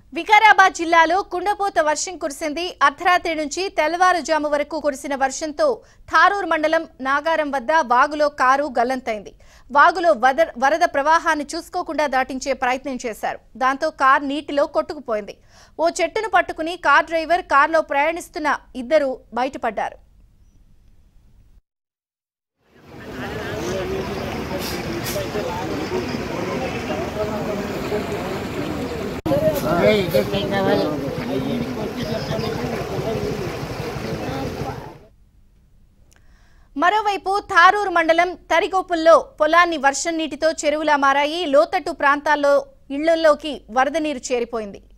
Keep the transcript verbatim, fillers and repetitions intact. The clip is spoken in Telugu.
వికారాబాద్ జిల్లాలో కుండపోత వర్షం కురిసింది. అర్ధరాత్రి నుంచి తెల్లవారుజాము వరకు కురిసిన వర్షంతో థారూర్ మండలం నాగారం వద్ద వాగులో కారు గల్లంతైంది. వాగులో వరద ప్రవాహాన్ని చూసుకోకుండా దాటించే ప్రయత్నం చేశారు. దాంతో కార్ నీటిలో కొట్టుకుపోయింది. ఓ చెట్టును పట్టుకుని కార్ డ్రైవర్, కార్లో ప్రయాణిస్తున్న ఇద్దరు బయటపడ్డారు. మరోవైపు థారూర్ మండలం తరిగోపుల్లో పొలాన్ని వర్షం నీటితో చెరువులా మారాయి. లోతట్టు ప్రాంతాల్లో ఇళ్లలోకి వరద నీరు చేరిపోయింది.